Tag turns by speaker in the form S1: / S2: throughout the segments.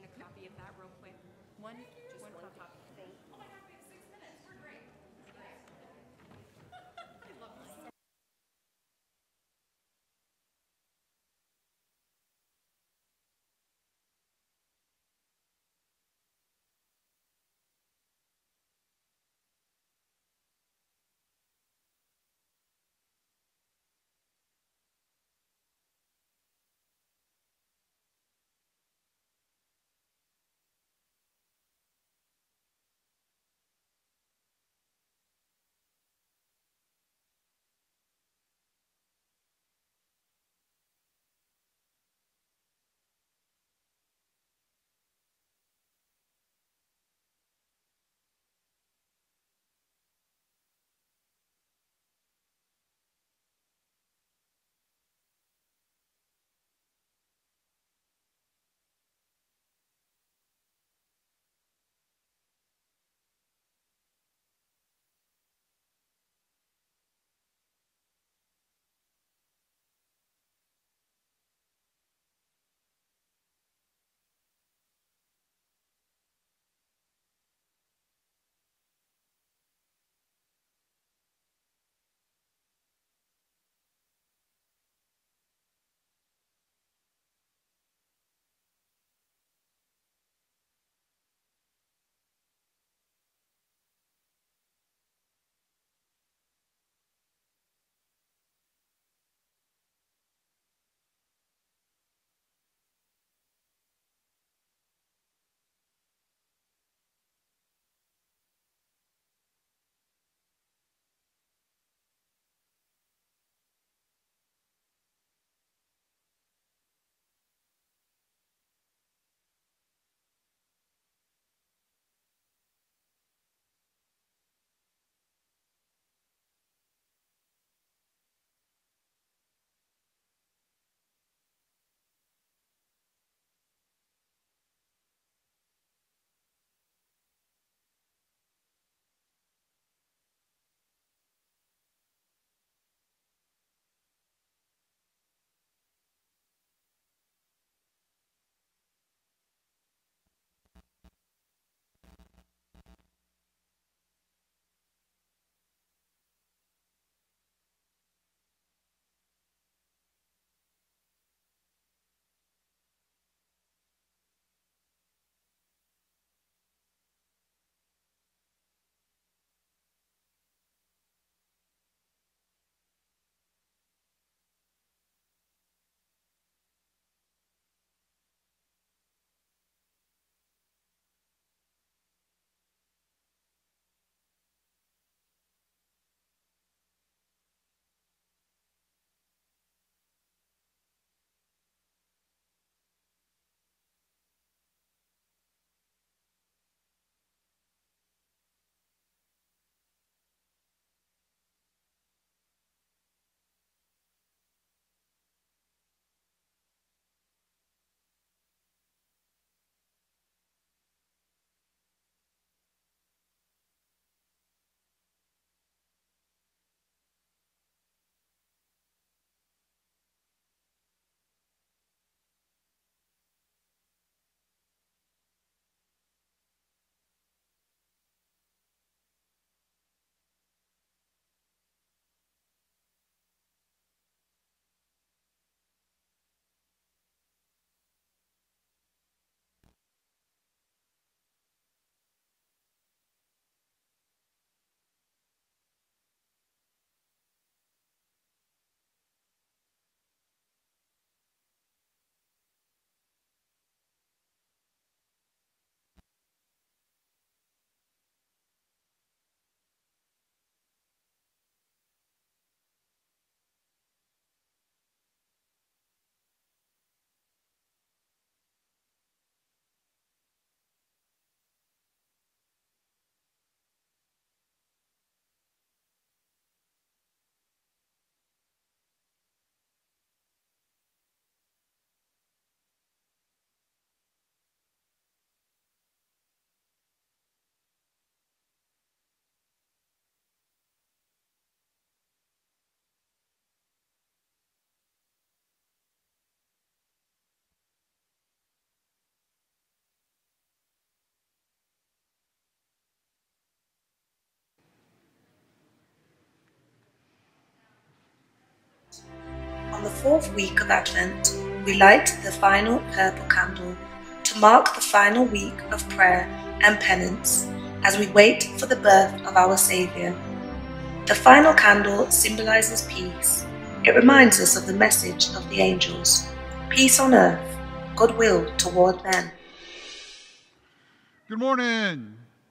S1: a copy of that real quick? One, just one copy.
S2: Oh my God, we have 6 minutes. We're great. I love this.
S3: fourth week of Advent, we light the final purple candle to mark the final week of prayer and penance as we wait for the birth of our Saviour. The final candle symbolizes peace. It reminds us of the message of the angels: peace on earth, goodwill toward men.
S4: Good morning.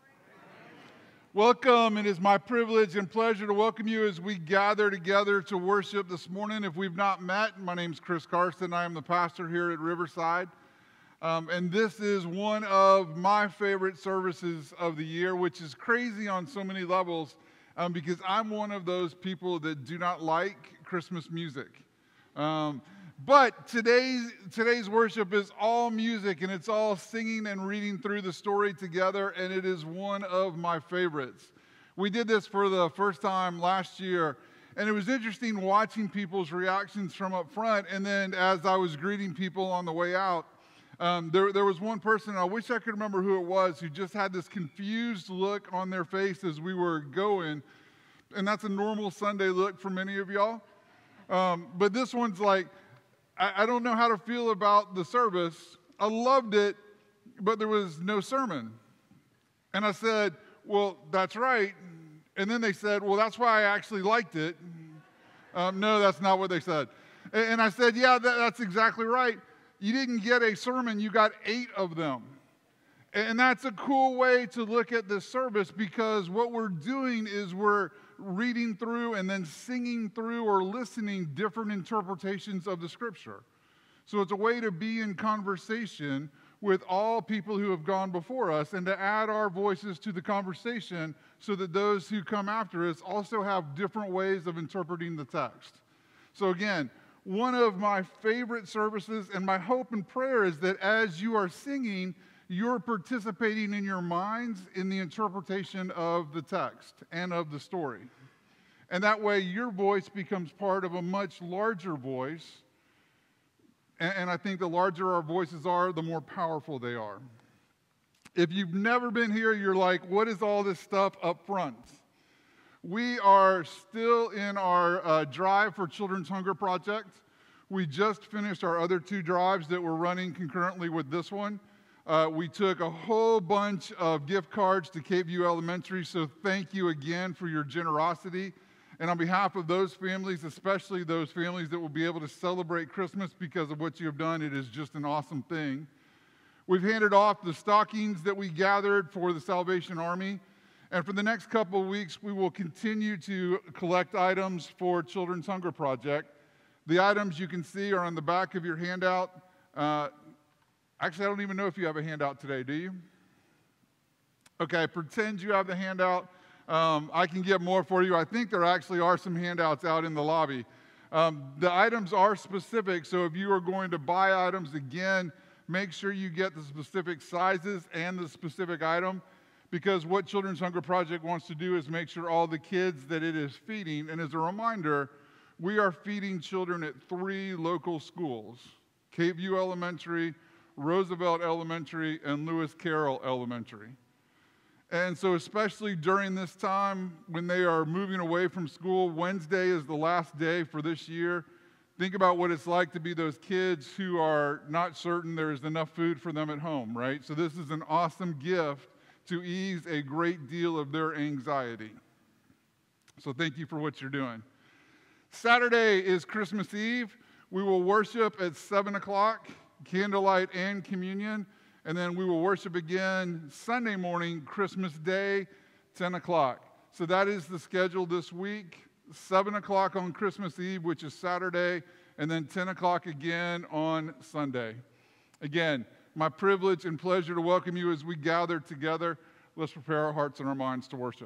S4: Welcome. It is my privilege and pleasure to welcome you as we gather together to worship this morning. If we've not met, my name's Chris Carson. I am the pastor here at Riverside. And this is one of my favorite services of the year, which is crazy on so many levels because I'm one of those people that do not like Christmas music. But today's worship is all music, and it's all singing and reading through the story together, and it is one of my favorites. We did this for the first time last year, and it was interesting watching people's reactions from up front, and then as I was greeting people on the way out, there was one person, and I wish I could remember who it was, who just had this confused look on their face as we were going, and that's a normal Sunday look for many of y'all. But this one's like, I don't know how to feel about the service. I loved it, but there was no sermon. And I said, well, that's right. And then they said, well, that's why I actually liked it. No, that's not what they said. And I said, yeah, that's exactly right. You didn't get a sermon, you got 8 of them. And that's a cool way to look at this service, because what we're doing is we're reading through and then singing through or listening different interpretations of the scripture. So it's a way to be in conversation with all people who have gone before us and to add our voices to the conversation so that those who come after us also have different ways of interpreting the text. So again, one of my favorite services, and my hope and prayer is that as you are singing, you're participating in your minds in the interpretation of the text and of the story. And that way your voice becomes part of a much larger voice. And I think the larger our voices are, the more powerful they are. If you've never been here, you're like, what is all this stuff up front? We are still in our Drive for Children's Hunger project. We just finished our other 2 drives that we're running concurrently with this one. We took a whole bunch of gift cards to Cape View Elementary, so thank you again for your generosity. And on behalf of those families, especially those families that will be able to celebrate Christmas because of what you have done, it is just an awesome thing. We've handed off the stockings that we gathered for the Salvation Army. And for the next couple of weeks, we will continue to collect items for Children's Hunger Project. The items you can see are on the back of your handout. Actually, I don't even know if you have a handout today, do you? Okay, pretend you have the handout. I can get more for you. I think there actually are some handouts out in the lobby. The items are specific, so if you are going to buy items, again, make sure you get the specific sizes and the specific item, because what Children's Hunger Project wants to do is make sure all the kids that it is feeding, and as a reminder, we are feeding children at 3 local schools: Cape View Elementary, Roosevelt Elementary, and Lewis Carroll Elementary. And so especially during this time when they are moving away from school, Wednesday is the last day for this year. Think about what it's like to be those kids who are not certain there is enough food for them at home, right? So this is an awesome gift to ease a great deal of their anxiety. So thank you for what you're doing. Saturday is Christmas Eve. We will worship at 7 o'clock, candlelight and communion. And then we will worship again Sunday morning, Christmas Day, 10 o'clock. So that is the schedule this week. 7 o'clock on Christmas Eve, which is Saturday, and then 10 o'clock again on Sunday. Again, my privilege and pleasure to welcome you as we gather together. Let's prepare our hearts and our minds to worship.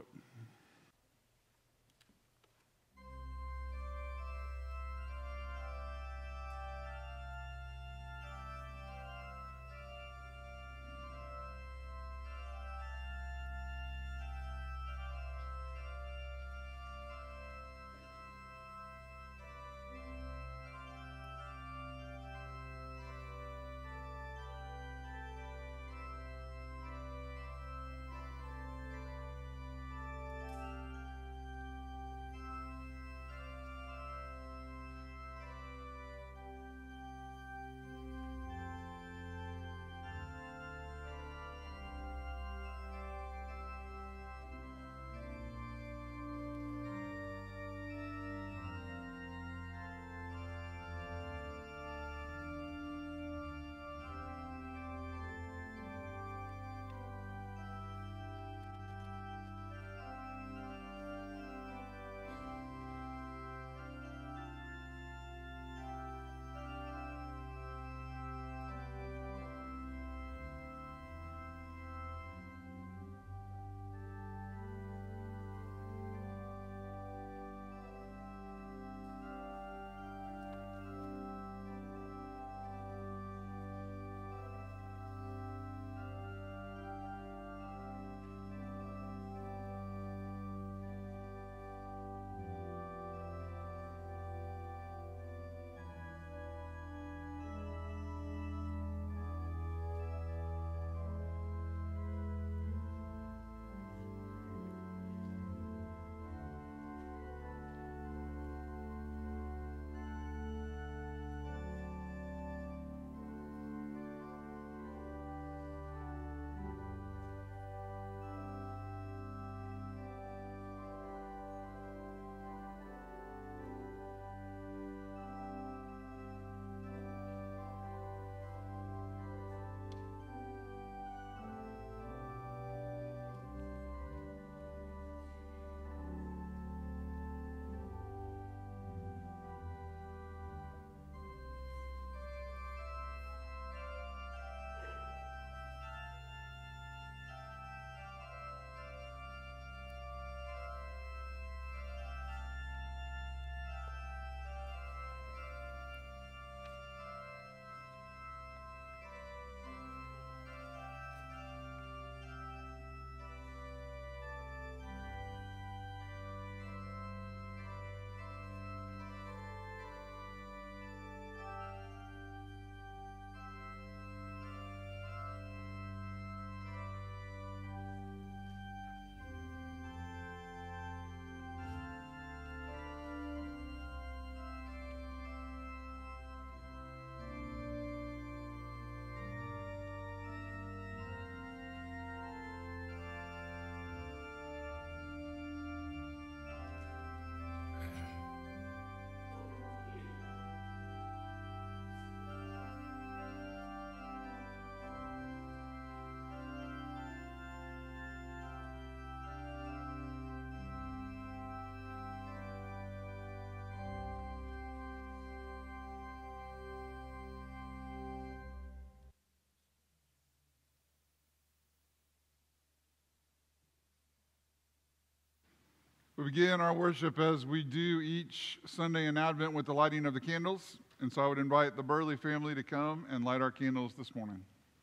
S4: We begin our worship as we do each Sunday in Advent with the lighting of the candles. And so I would invite the Burley family to come and light our candles this morning.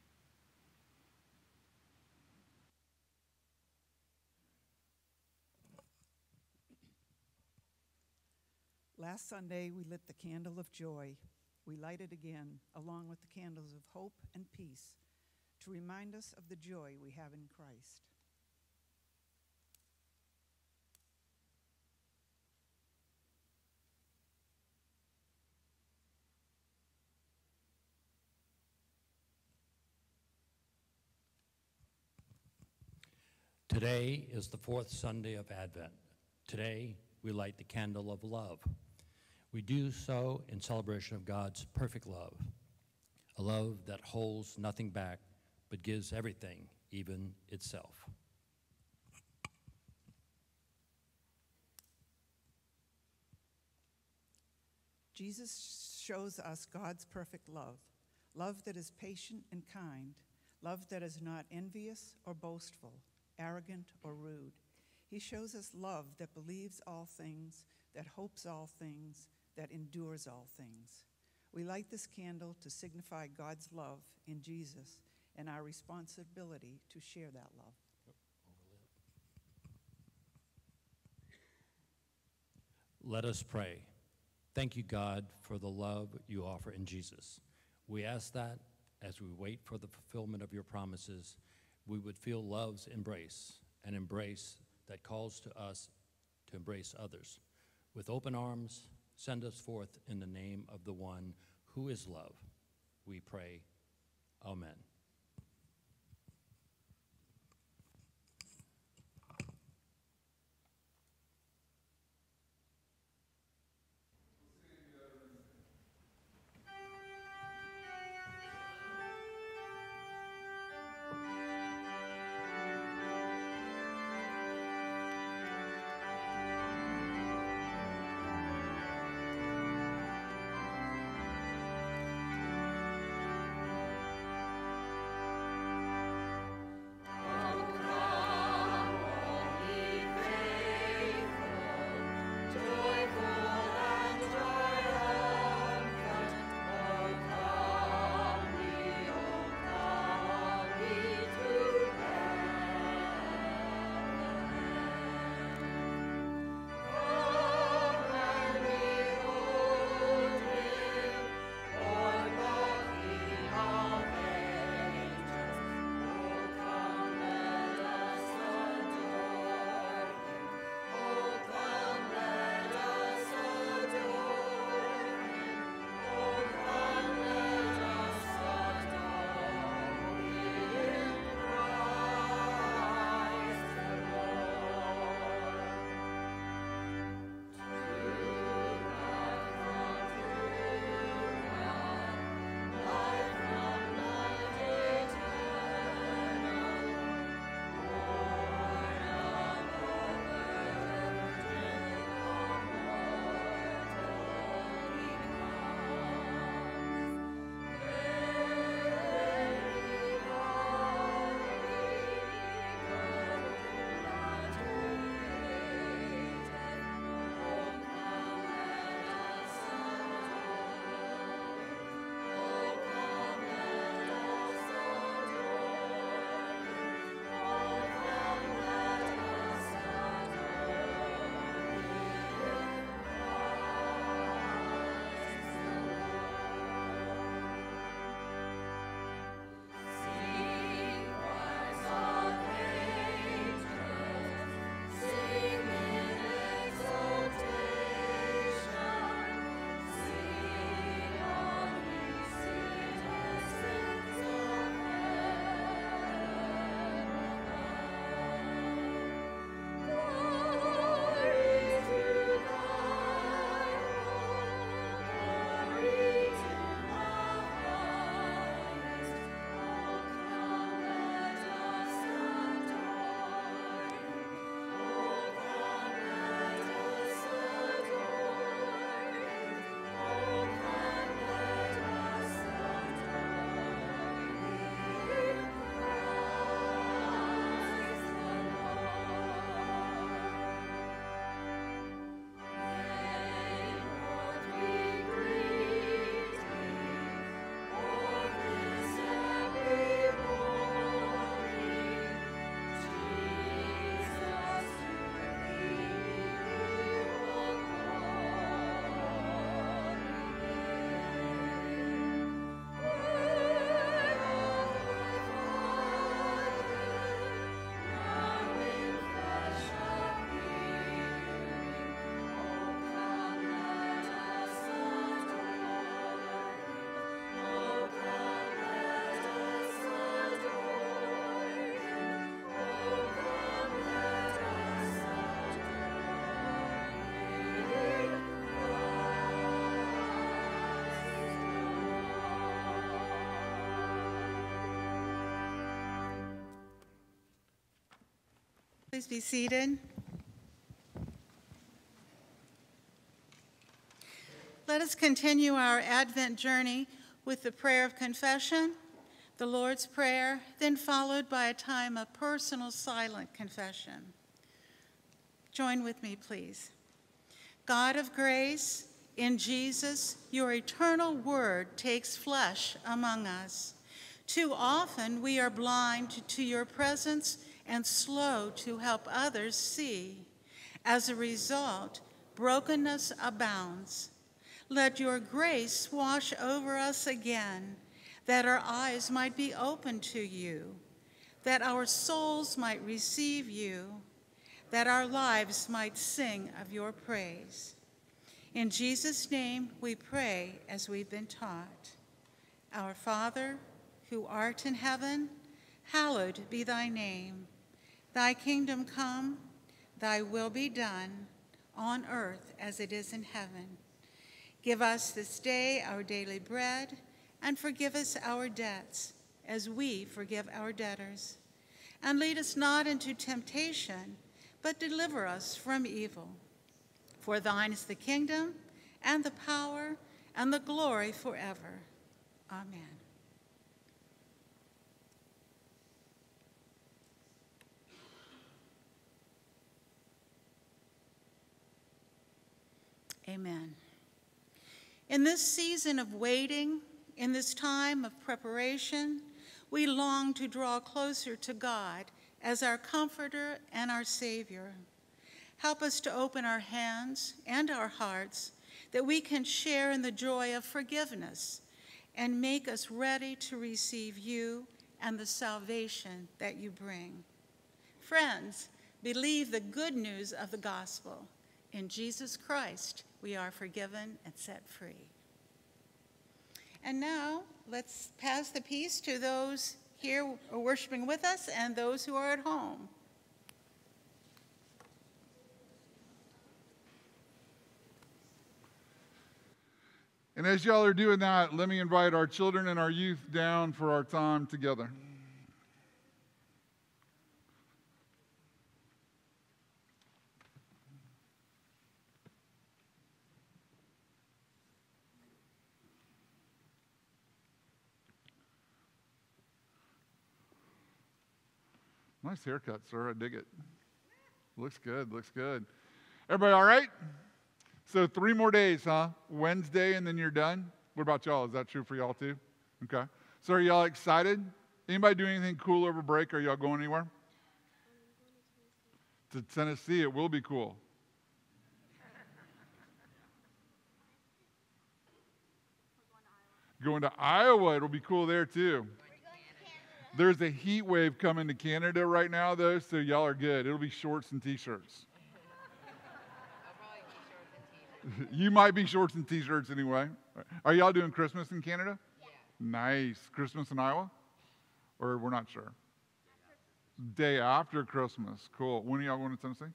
S5: Last Sunday, we lit the candle of joy. We light it again, along with the candles of hope and peace, to remind us of the joy we have in Christ.
S6: Today is the fourth Sunday of Advent. Today, we light the candle of love. We do so in celebration of God's perfect love, a love that holds nothing back but gives everything, even itself.
S5: Jesus shows us God's perfect love, love that is patient and kind, love that is not envious or boastful, arrogant or rude. He shows us love that believes all things, that hopes all things, that endures all things. We light this candle to signify God's love in Jesus and our responsibility to share that love.
S6: Let us pray. Thank you, God, for the love you offer in Jesus. We ask that as we wait for the fulfillment of your promises, we would feel love's embrace, an embrace that calls to us to embrace others. With open arms, send us forth in the name of the one who is love. We pray. Amen.
S7: Please be seated. Let us continue our Advent journey with the prayer of confession, the Lord's Prayer, then followed by a time of personal silent confession. Join with me, please. God of grace, in Jesus, your eternal word takes flesh among us. Too often we are blind to your presence and slow to help others see. As a result, brokenness abounds. Let your grace wash over us again, that our eyes might be open to you, that our souls might receive you, that our lives might sing of your praise. In Jesus' name we pray as we've been taught. Our Father, who art in heaven, hallowed be thy name. Thy kingdom come, thy will be done, on earth as it is in heaven. Give us this day our daily bread, and forgive us our debts, as we forgive our debtors. And lead us not into temptation, but deliver us from evil. For thine is the kingdom, and the power, and the glory forever. Amen. Amen. In this season of waiting, in this time of preparation, we long to draw closer to God as our comforter and our Savior. Help us to open our hands and our hearts that we can share in the joy of forgiveness and make us ready to receive you and the salvation that you bring. Friends, believe the good news of the gospel. In Jesus Christ, we are forgiven and set free. And now, let's pass the peace to those here worshiping with us and those who are at home.
S4: And as y'all are doing that, let me invite our children and our youth down for our time together. Nice haircut, sir. I dig it. Looks good, looks good. Everybody all right? So 3 more days, huh? Wednesday, and then you're done? What about y'all? Is that true for y'all too? Okay. So are y'all excited? Anybody do anything cool over break? Are y'all going anywhere? To Tennessee. It will be cool. Going to Iowa. It'll be cool there too. There's a heat wave coming to Canada right now, though, so y'all are good. It'll be shorts and T-shirts. You might be shorts and T-shirts anyway. Are y'all doing Christmas in Canada? Yeah. Nice. Christmas in Iowa? Or we're not sure? Day after Christmas. Cool. When are y'all going to Tennessee?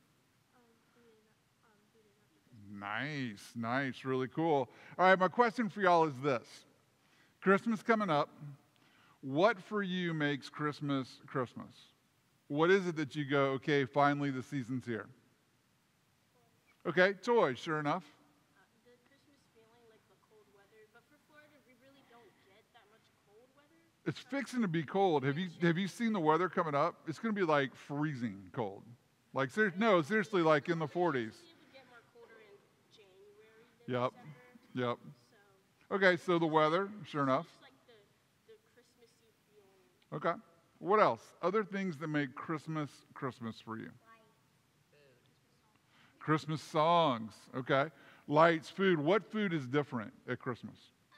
S4: Nice, nice. Really cool. All right, my question for y'all is this. Christmas coming up. What for you makes Christmas Christmas? What is it that you go, okay, finally the season's here? Okay, toys, sure enough.
S8: The Christmas feeling, like the cold weather. But for Florida, we really don't get that much cold weather.
S4: It's fixing to be cold. Have you seen the weather coming up? It's going to be like freezing cold. Like, seriously, like in the 40s.
S8: It would get more colder in January than
S4: Yep.
S8: December.
S4: Yep. Okay, so the weather, sure enough.
S8: Just like the Christmassy feeling.
S4: Okay. What else? Other things that make Christmas Christmas for you? Christmas songs. Okay. Lights, food. What food is different at Christmas?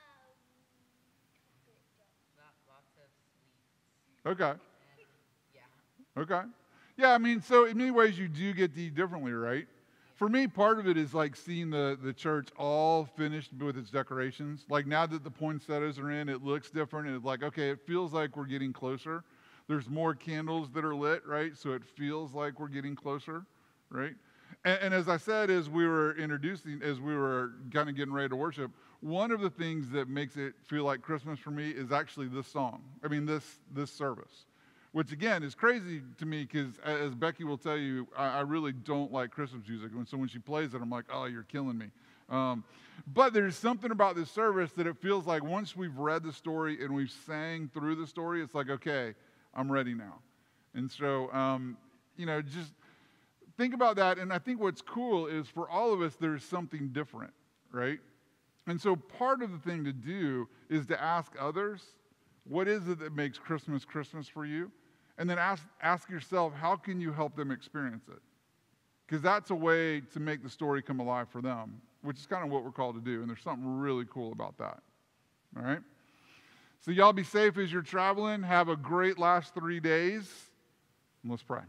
S9: Lots of sweets.
S4: Okay.
S9: Yeah.
S4: Okay. Yeah, I mean, so in many ways you do get to eat differently, right? For me, part of it is like seeing the church all finished with its decorations. Like now that the poinsettias are in, it looks different. And it's like, okay, it feels like we're getting closer. There's more candles that are lit, right? So it feels like we're getting closer, right? And as I said, as we were kind of getting ready to worship, one of the things that makes it feel like Christmas for me is actually this song. I mean, this service, which again is crazy to me because, as Becky will tell you, I really don't like Christmas music. So when she plays it, I'm like, oh, you're killing me. But there's something about this service that it feels like once we've read the story and we've sang through the story, it's like, okay, I'm ready now. And so, just think about that. And I think what's cool is for all of us, there's something different, right? And so part of the thing to do is to ask others, what is it that makes Christmas Christmas for you? And then ask yourself, how can you help them experience it? Because that's a way to make the story come alive for them, which is kind of what we're called to do. And there's something really cool about that. All right? So y'all be safe as you're traveling. Have a great last 3 days. And let's pray.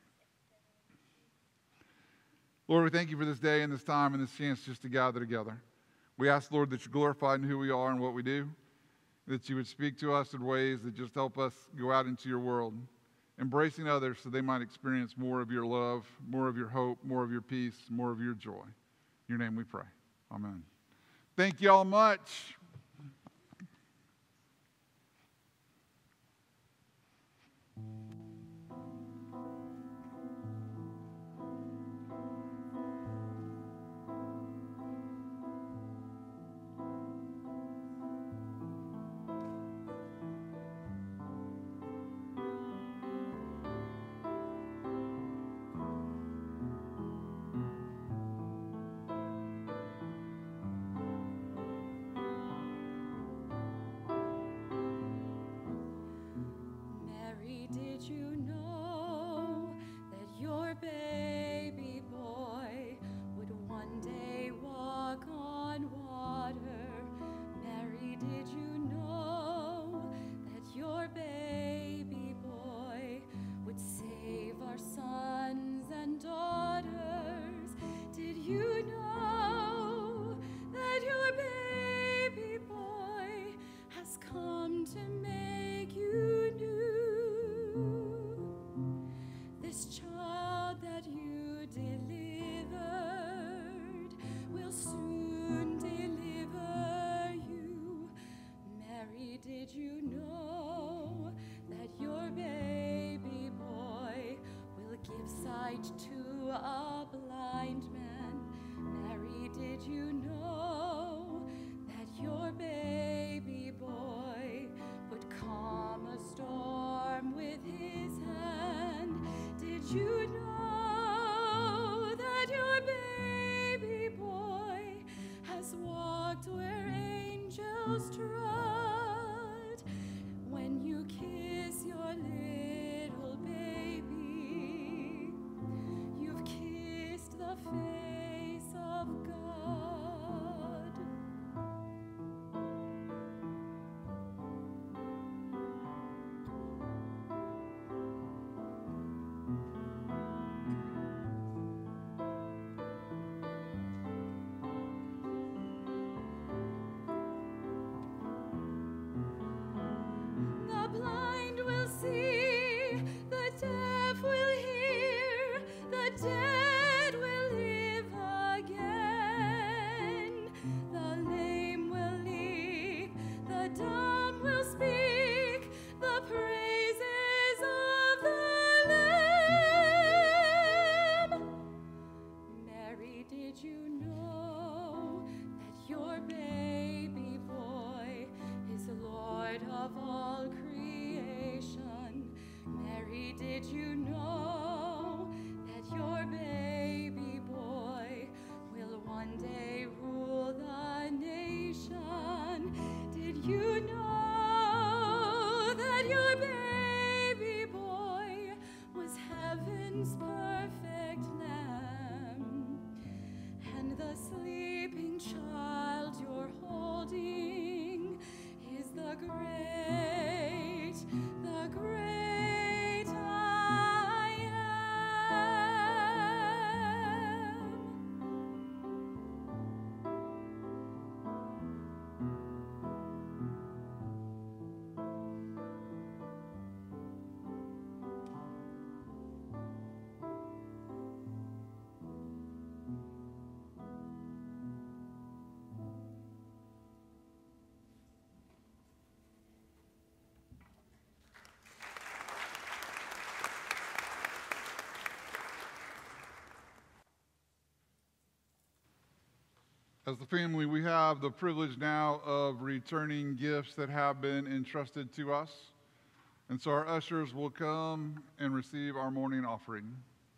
S4: Lord, we thank you for this day and this time and this chance just to gather together. We ask, Lord, that you're glorified in who we are and what we do, that you would speak to us in ways that just help us go out into your world, embracing others so they might experience more of your love, more of your hope, more of your peace, more of your joy. In your name we pray. Amen. Thank you all much.
S10: Mary, did you know that your baby boy would one day walk on water? Mary, did you know that your baby boy would save our sons and daughters? Did you know that your baby boy has come to make you new? This child that you delivered will soon deliver you. Mary, did you know that your baby boy will give sight to a blind man? Mary, did you know that your baby boy would calm a storm with his hand? Did you know that your baby boy has walked where angels trod? When you kiss your little baby, you've kissed the face of God.
S4: As the family, we have the privilege now of returning gifts that have been entrusted to us. And so our ushers will come and receive our morning offering.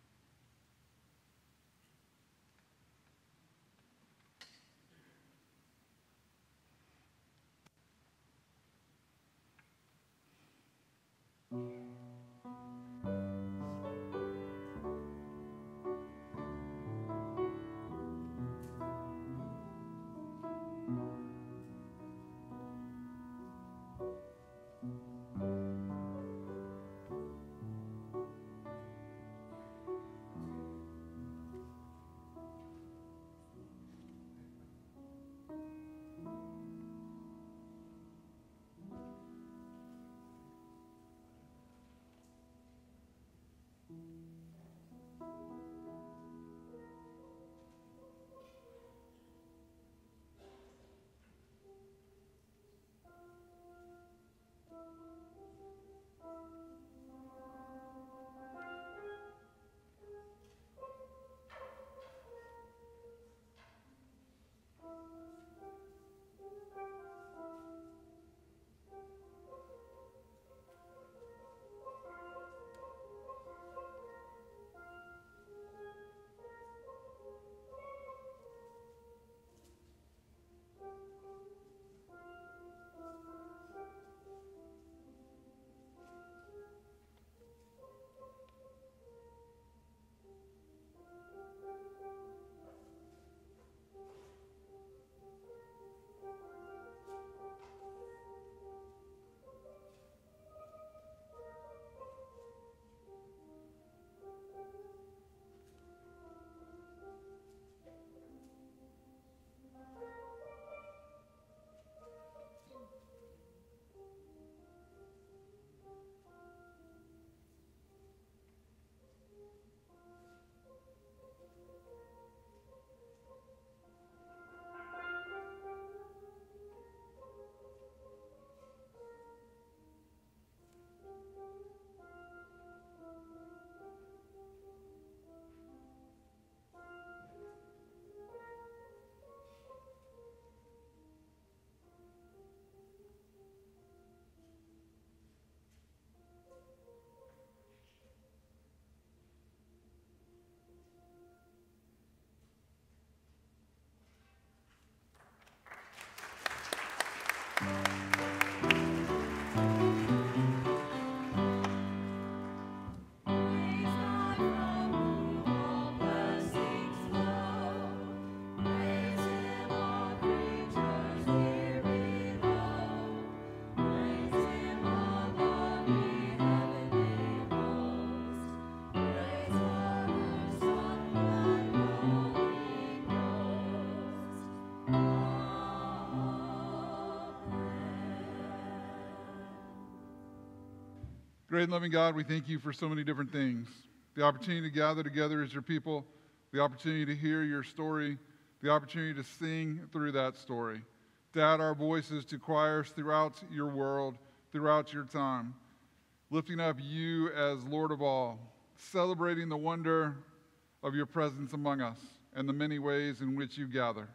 S4: Great and loving God, we thank you for so many different things. The opportunity to gather together as your people, the opportunity to hear your story, the opportunity to sing through that story, to add our voices to choirs throughout your world, throughout your time, lifting up you as Lord of all, celebrating the wonder of your presence among us and the many ways in which you gather.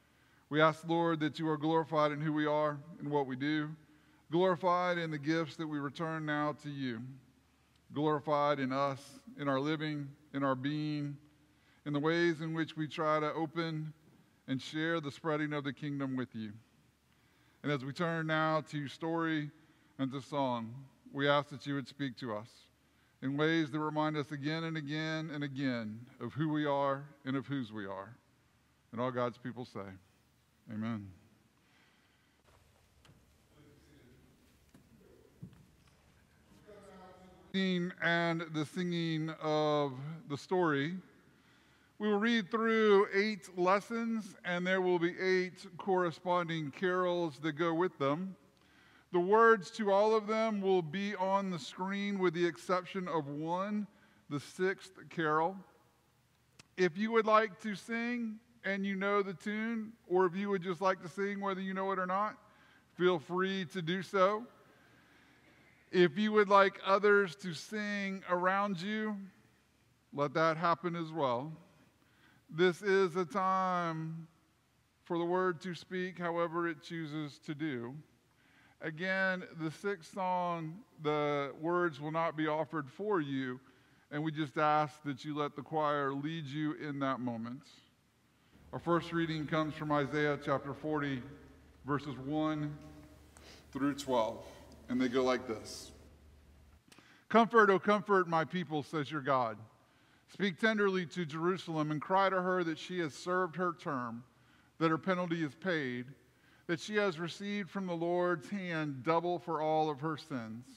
S4: We ask, Lord, that you are glorified in who we are and what we do, glorified in the gifts that we return now to you, glorified in us, in our living, in our being, in the ways in which we try to open and share the spreading of the kingdom with you. And as we turn now to story and to song, we ask that you would speak to us in ways that remind us again and again and again of who we are and of whose we are. And all God's people say, amen. And the singing of the story. We will read through 8 lessons, and there will be 8 corresponding carols that go with them. The words to all of them will be on the screen with the exception of one, the 6th carol. If you would like to sing and you know the tune, or if you would just like to sing whether you know it or not, feel free to do so. If you would like others to sing around you, let that happen as well. This is a time for the word to speak however it chooses to do. Again, the sixth song, the words will not be offered for you, and we just ask that you let the choir lead you in that moment. Our first reading comes from Isaiah chapter 40, verses 1 through 12, and they go like this. Comfort, O comfort my people, says your God. Speak tenderly to Jerusalem and cry to her that she has served her term, that her penalty is paid, that she has received from the Lord's hand double for all of her sins.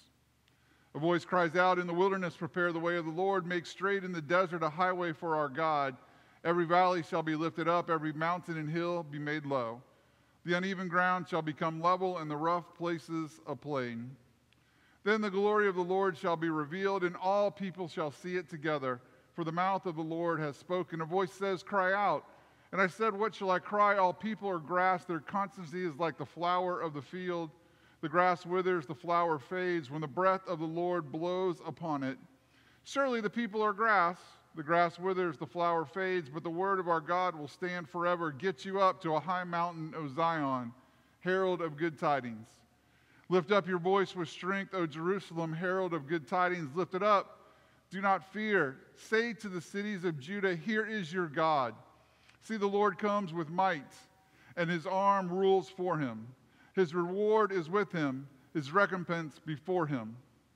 S4: A voice cries out in the wilderness, prepare the way of the Lord, make straight in the desert a highway for our God. Every valley shall be lifted up, every mountain and hill be made low. The uneven ground shall become level, and the rough places a plain. Then the glory of the Lord shall be revealed, and all people shall see it together, for the mouth of the Lord has spoken. A voice says, cry out. And I said, what shall I cry? All people are grass. Their constancy is like the flower of the field. The grass withers, the flower fades, when the breath of the Lord blows upon it. Surely the people are grass. The grass withers, the flower fades, but the word of our God will stand forever. Get you up to a high mountain, O Zion, herald of good tidings. Lift up your voice with strength, O Jerusalem, herald of good tidings. Lift it up. Do not fear. Say to the cities of Judah, here is your God. See, the Lord comes with might, and his arm rules for him. His reward is with him, his recompense before him.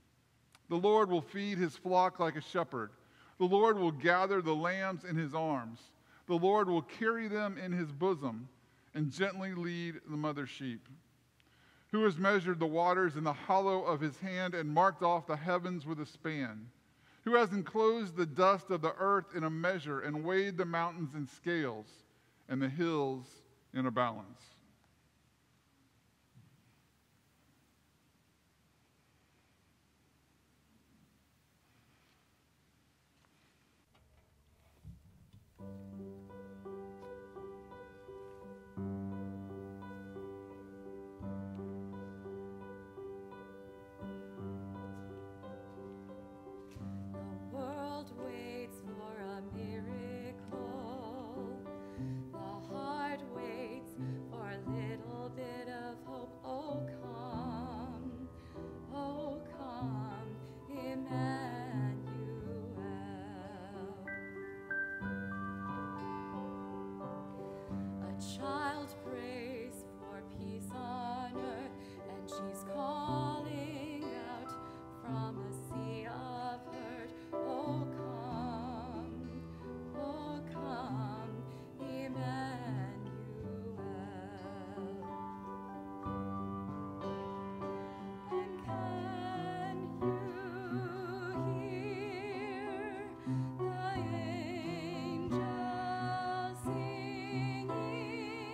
S4: The Lord will feed his flock like a shepherd. The Lord will gather the lambs in his arms. The Lord will carry them in his bosom and gently lead the mother sheep. Who has measured the waters in the hollow of his hand and marked off the heavens with a span? Who has enclosed the dust of the earth in a measure and weighed the mountains in scales and the hills in a balance?
S10: Angels singing.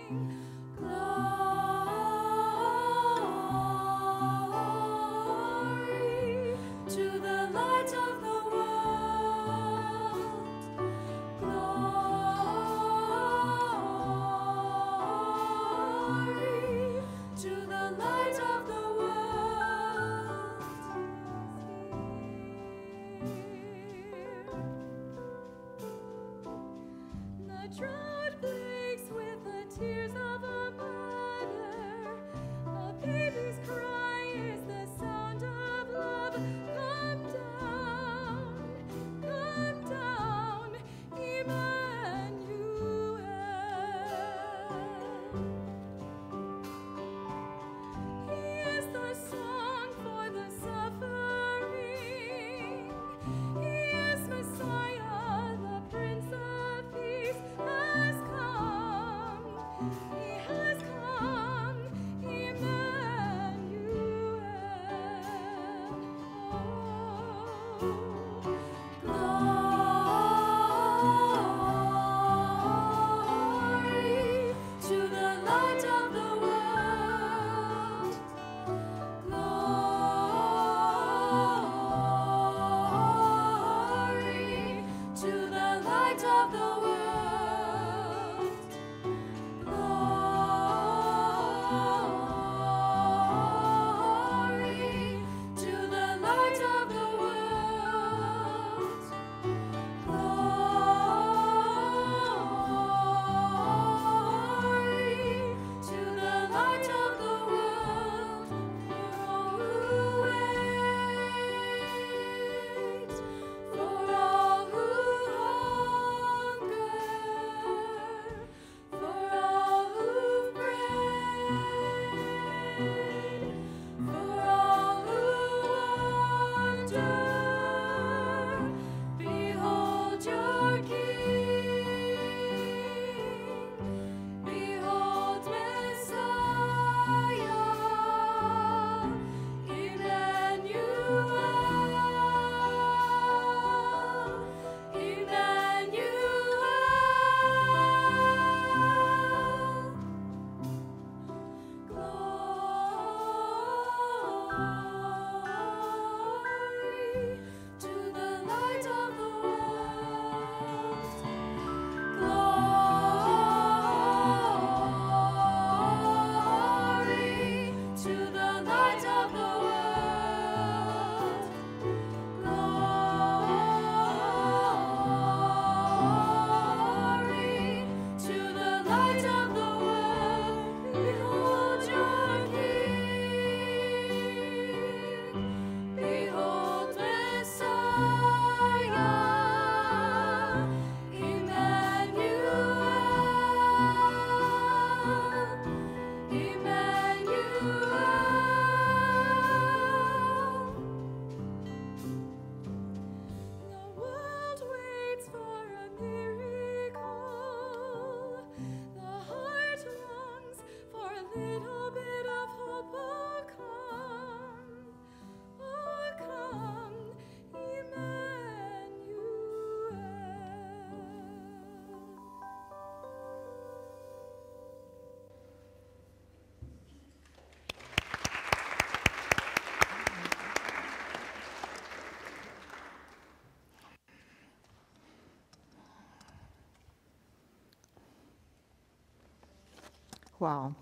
S11: Wow.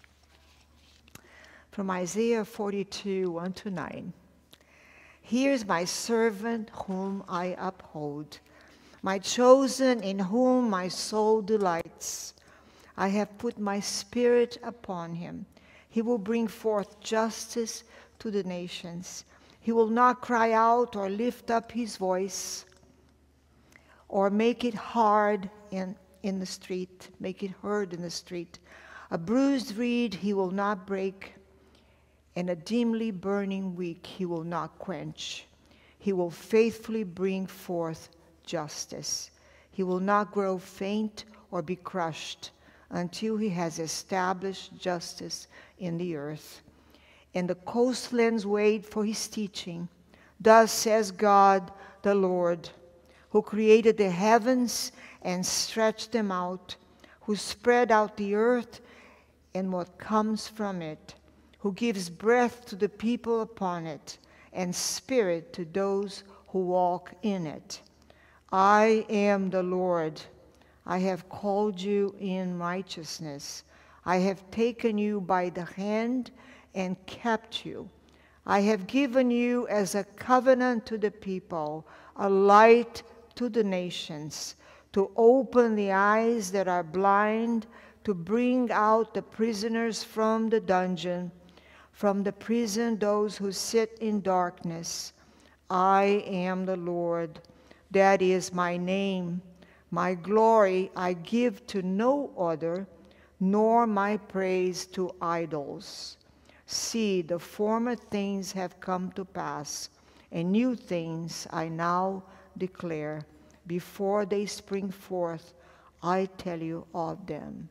S11: From Isaiah 42, 1-9. Here's my servant whom I uphold, my chosen in whom my soul delights. I have put my spirit upon him. He will bring forth justice to the nations. He will not cry out or lift up his voice or make it hard in the street, make it heard in the street. A bruised reed he will not break, and a dimly burning wick he will not quench. He will faithfully bring forth justice. He will not grow faint or be crushed until he has established justice in the earth. And the coastlands wait for his teaching. Thus says God the Lord, who created the heavens and stretched them out, who spread out the earth and what comes from it, who gives breath to the people upon it, and spirit to those who walk in it. I am the Lord. I have called you in righteousness. I have taken you by the hand and kept you. I have given you as a covenant to the people, a light to the nations, to open the eyes that are blind, to bring out the prisoners from the dungeon, from the prison those who sit in darkness. I am the Lord. That is my name. My glory I give to no other, nor my praise to idols. See, the former things have come to pass, and new things I now declare. Before they spring forth, I tell you of them.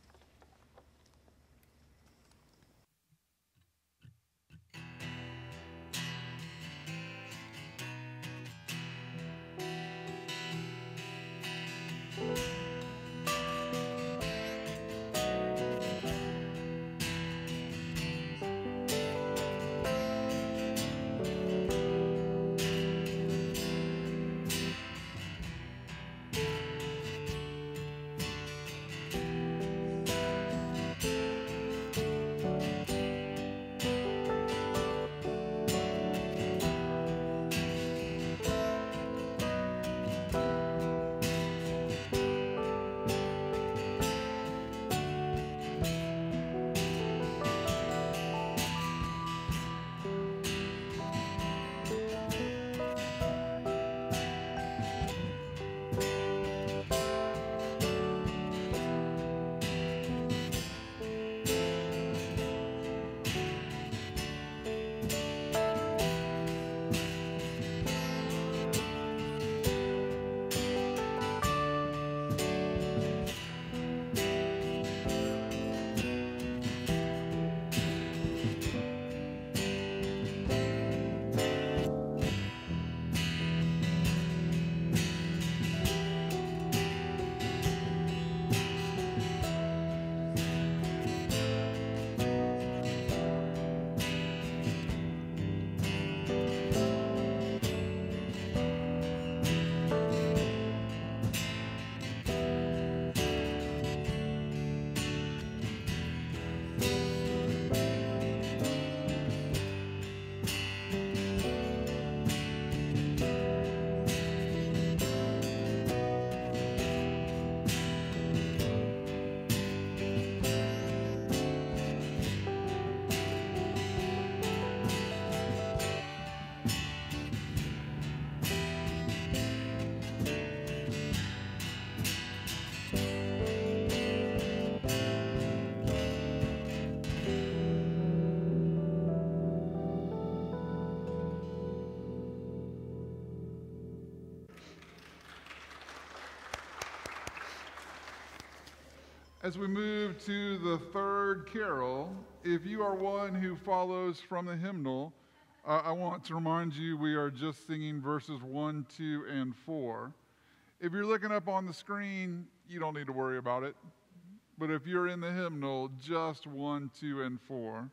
S4: As we move to the third carol, if you are one who follows from the hymnal, I want to remind you we are just singing verses 1, 2, and 4. If you're looking up on the screen, you don't need to worry about it. But if you're in the hymnal, just 1, 2, and 4.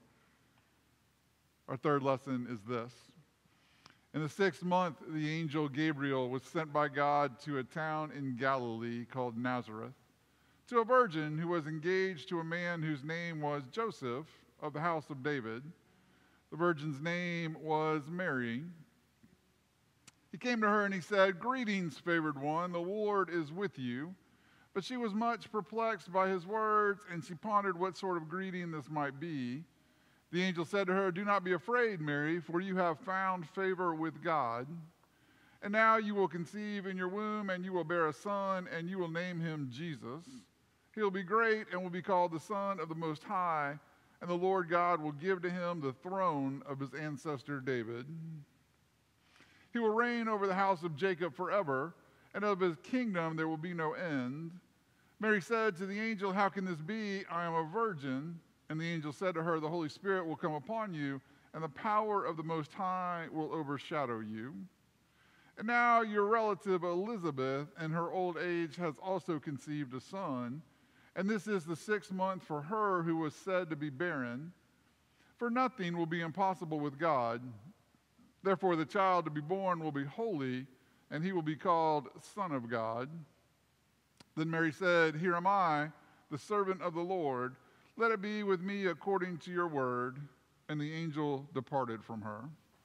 S4: Our third lesson is this. In the 6th month, the angel Gabriel was sent by God to a town in Galilee called Nazareth, to a virgin who was engaged to a man whose name was Joseph of the house of David. The virgin's name was Mary. He came to her and he said, "Greetings, favored one, the Lord is with you." But she was much perplexed by his words, and she pondered what sort of greeting this might be. The angel said to her, "Do not be afraid, Mary, for you have found favor with God. And now you will conceive in your womb, and you will bear a son, and you will name him Jesus. He will be great and will be called the Son of the Most High, and the Lord God will give to him the throne of his ancestor David. He will reign over the house of Jacob forever, and of his kingdom there will be no end." Mary said to the angel, "How can this be? I am a virgin." And the angel said to her, "The Holy Spirit will come upon you, and the power of the Most High will overshadow you. And now your relative Elizabeth, in her old age, has also conceived a son, and this is the 6th month for her who was said to be barren. For nothing will be impossible with God. Therefore the child to be born will be holy, and he will be called Son of God." Then Mary said, "Here am I, the servant of the Lord. Let it be with me according to your word." And the angel departed from her.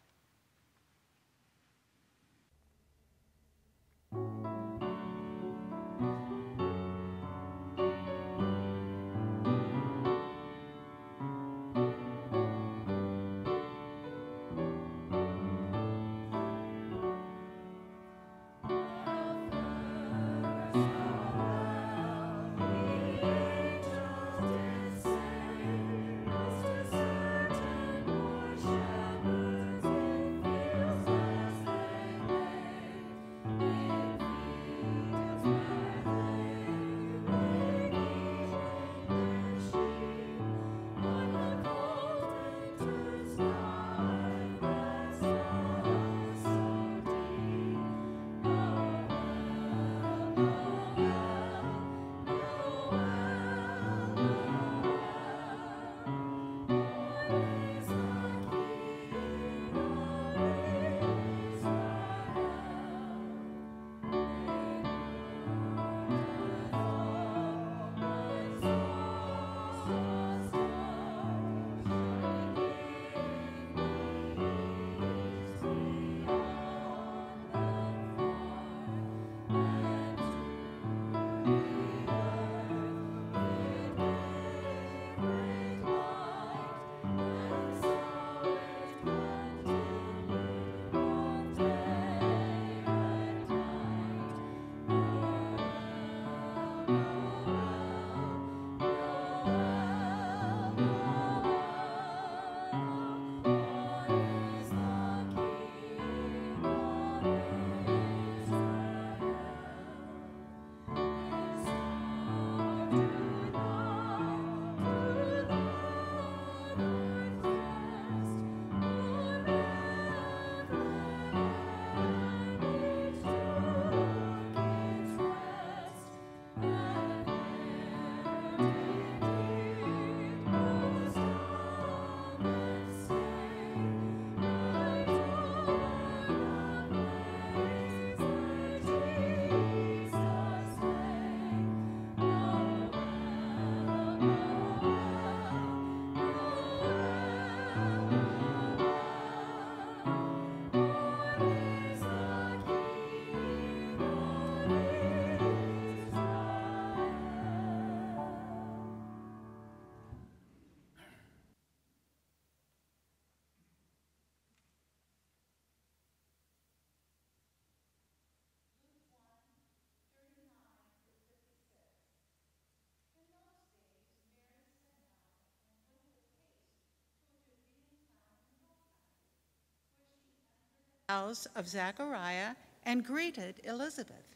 S7: House of Zechariah and greeted Elizabeth.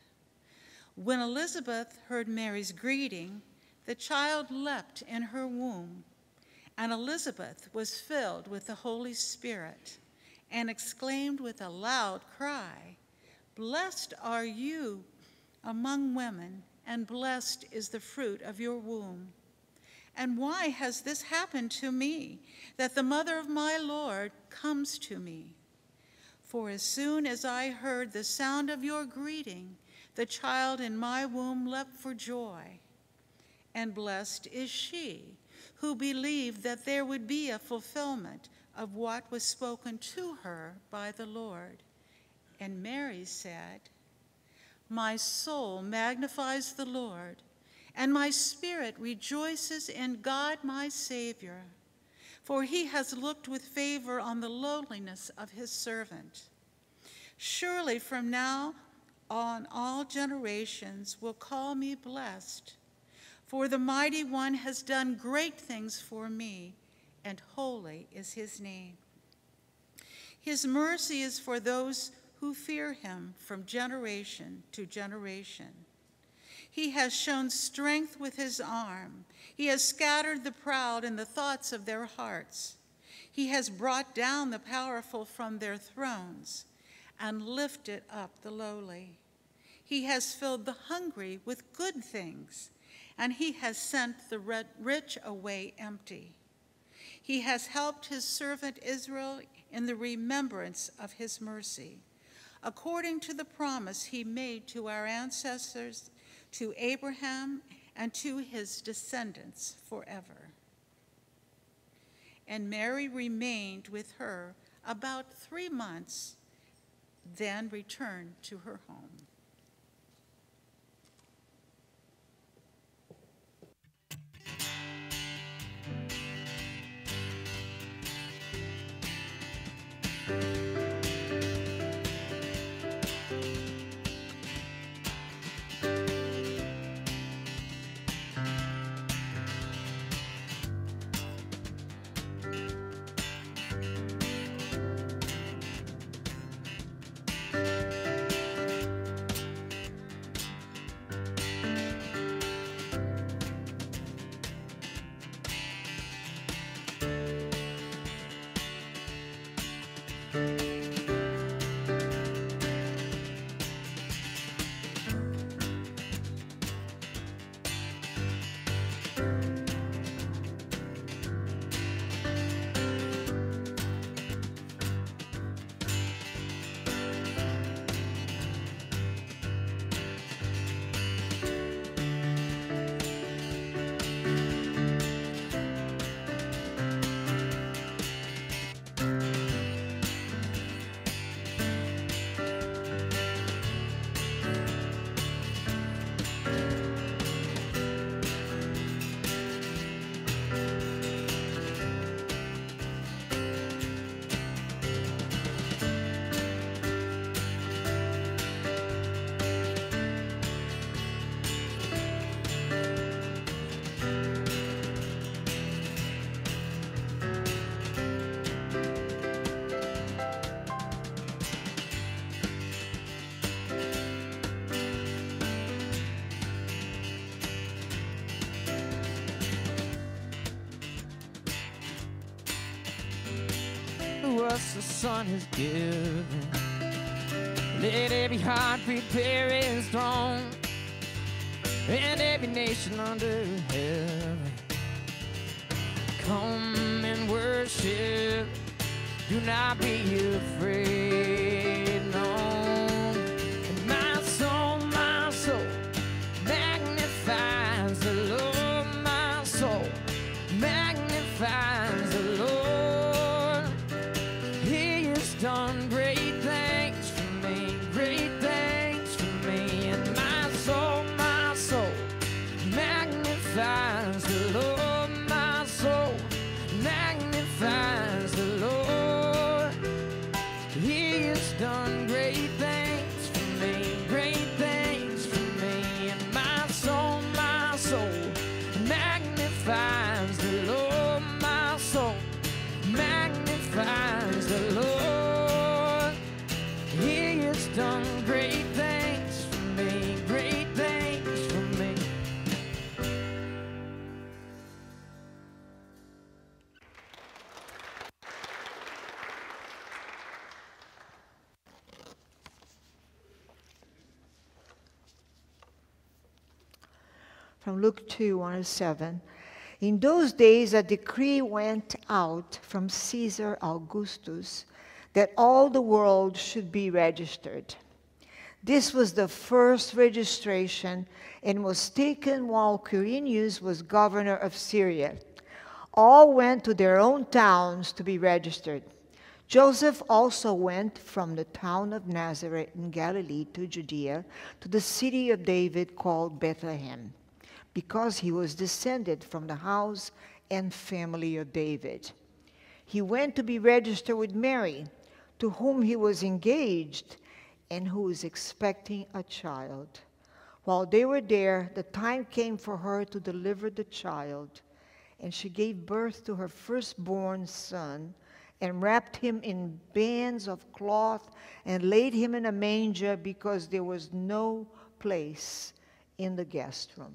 S7: When Elizabeth heard Mary's greeting, the child leapt in her womb, and Elizabeth was filled with the Holy Spirit and exclaimed with a loud cry, "Blessed are you among women, and blessed is the fruit of your womb. And why has this happened to me, that the mother of my Lord comes to me? For as soon as I heard the sound of your greeting, the child in my womb leapt for joy. and blessed is she who believed that there would be a fulfillment of what was spoken to her by the Lord. And Mary said, "My soul magnifies the Lord, and my spirit rejoices in God my Savior, for he has looked with favor on the lowliness of his servant. Surely from now on all generations will call me blessed, for the Mighty One has done great things for me, and holy is his name. His mercy is for those who fear him from generation to generation. He has shown strength with his arm. He has scattered the proud in the thoughts of their hearts. He has brought down the powerful from their thrones and lifted up the lowly. He has filled the hungry with good things, and he has sent the rich away empty. He has helped his servant Israel in the remembrance of his mercy, according to the promise he made to our ancestors, to Abraham and to his descendants forever." And Mary remained with her about 3 months, then returned to her home.
S12: Us the Son has given. Let every heart prepare his throne, and every nation under heaven come and worship. Do not be afraid, no. And my soul magnifies the Lord. My soul magnifies the Lord. Done great things for me, great things for me. And my soul magnifies the Lord. My soul magnifies the Lord. He has done great things for me, great things for me. And my soul magnifies the Lord. My soul magnifies the Lord. He has done great things for me, great things for me.
S11: From Luke 2:1-7. In those days a decree went out from Caesar Augustus that all the world should be registered. This was the first registration and was taken while Quirinius was governor of Syria. All went to their own towns to be registered. Joseph also went from the town of Nazareth in Galilee to Judea, to the city of David called Bethlehem, because he was descended from the house and family of David. He went to be registered with Mary, to whom he was engaged and who was expecting a child. While they were there, the time came for her to deliver the child, and she gave birth to her firstborn son, and wrapped him in bands of cloth and laid him in a manger, because there was no place in the guest room.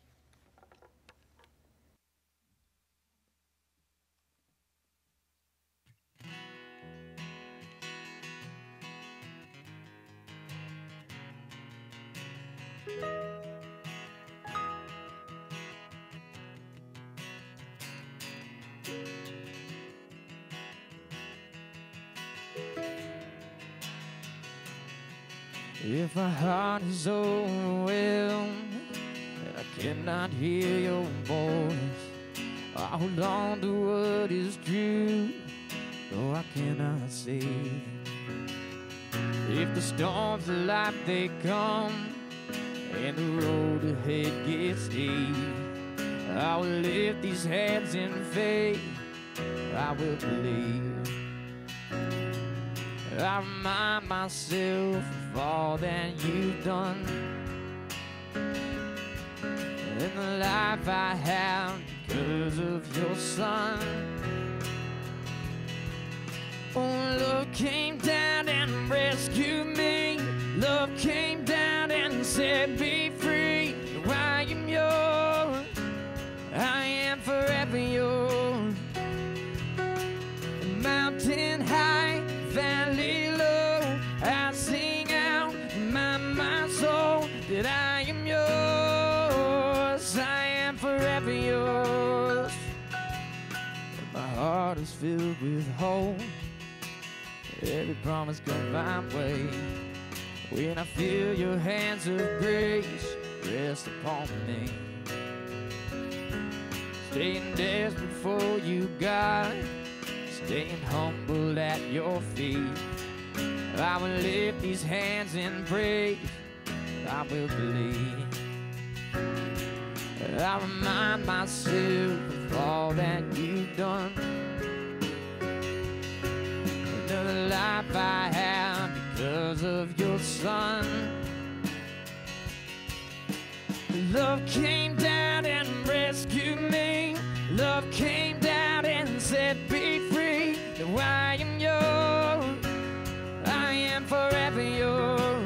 S12: If my heart is overwhelmed and I cannot hear your voice, I hold on to what is true, though I cannot see. If the storms of life they come and the road ahead gets steep, I will lift these hands in faith, I will believe. I remind myself of all that you've done and the life I have because of your son. Oh, love came down and rescued me. Love came down and set me free. I am yours, I am forever yours. Mountain high, valley low, I sing out my soul that I am yours, I am forever yours. My heart is filled with hope, every promise comes my way. When I feel your hands of grace rest upon me, staying desperate for you, God, staying humble at your feet. I will lift these hands in praise, I will believe. I remind myself of all that you've done and the life I have because of your son. Love came down and rescued me. Love came down and set me free. Now I am yours, I am forever yours.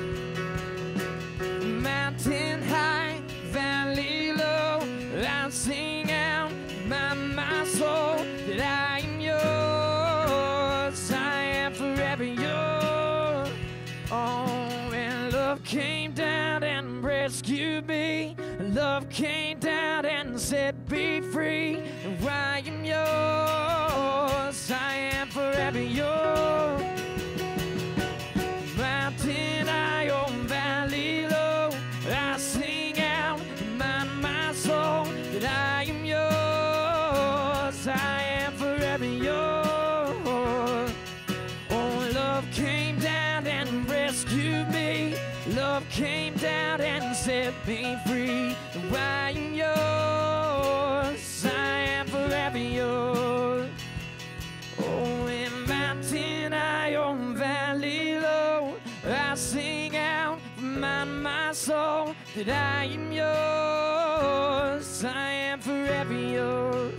S12: Mountain high, valley low, I sing out my soul that I am yours, I am forever yours. Oh, and love came down and rescued me. Love came down and set me free. And I am yours, I am forever yours. Mountain high, oh, valley low, I sing out my soul that I am yours, I am forever yours. Oh, love came down and rescued me. Love came down and set me free. I am yours, I am forever yours. Oh, in mountain high, oh, valley low, I sing out my soul that I am yours, I am forever yours.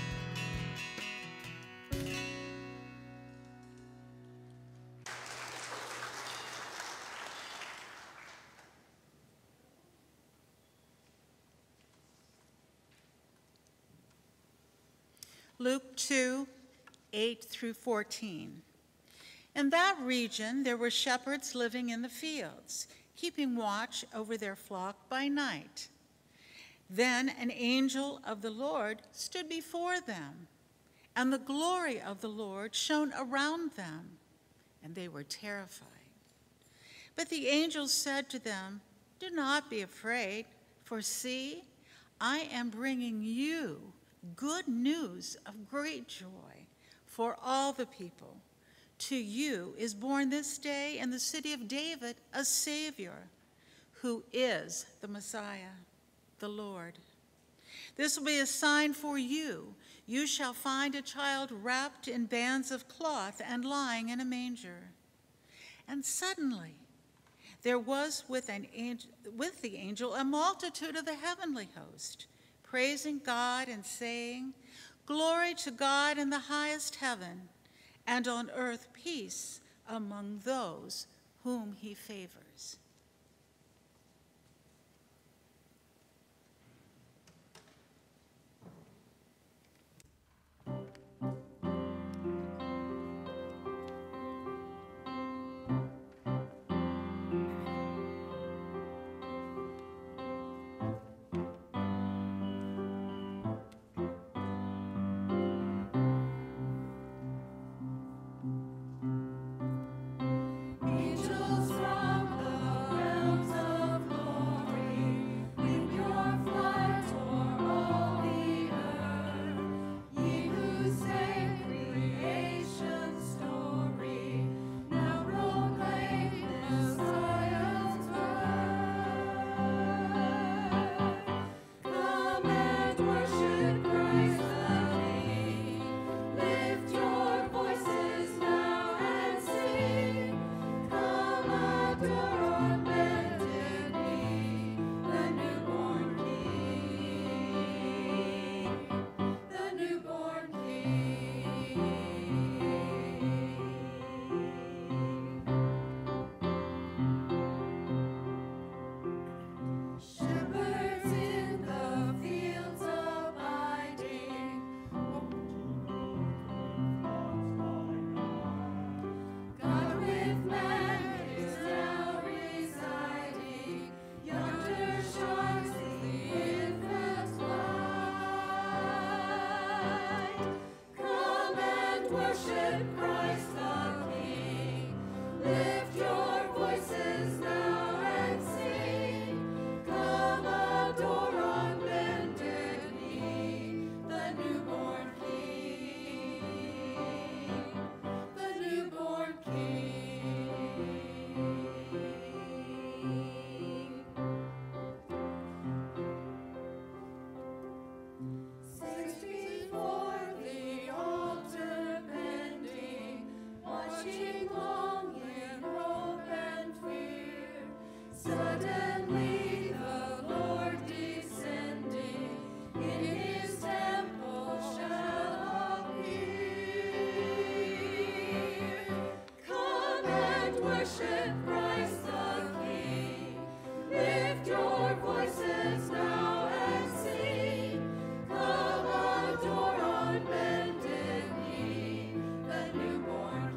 S7: Luke 2, 8 through 14. In that region there were shepherds living in the fields, keeping watch over their flock by night. Then an angel of the Lord stood before them, and the glory of the Lord shone around them, and they were terrified. But the angel said to them, "Do not be afraid, for see, I am bringing you good news of great joy for all the people. To you is born this day in the city of David a Savior, who is the Messiah, the Lord. This will be a sign for you. You shall find a child wrapped in bands of cloth and lying in a manger." And suddenly there was with the angel a multitude of the heavenly host, praising God and saying, "Glory to God in the highest heaven, and on earth peace among those whom he favors."
S10: Angels from the realms of glory, with your flight o'er all the earth, ye who sang creation's story, now proclaim Messiah's birth. Come and worship Christ the King, lift your voices now and sing. Come adore on bended knee, the newborn King, the newborn King. Shepherds in the fields abiding, God with man is now residing. Yonder shines the infant light. Come and worship Christ the King. Lift your voices now and sing. Come adore on bended knee, the newborn King, the newborn King. 6 before the altar bending, watching long in hope and fear. Suddenly the Lord descending in his temple shall appear. Come and worship Christ the King. Lift your voices now and sing. Come adore on bended knee, the newborn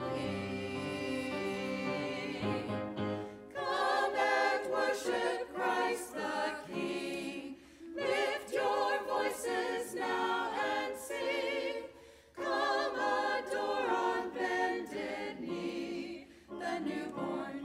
S10: King. Come and worship Christ the King. Lift your voices now and sing. Come adore on bended knee, the newborn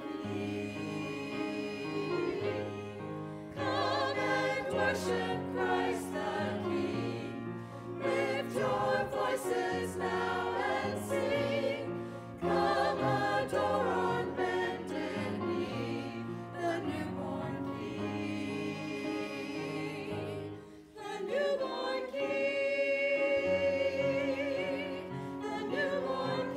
S10: King. Come and worship Christ the King. Lift your voices now and sing. Come adore on bended knee, the newborn King, the newborn King, the newborn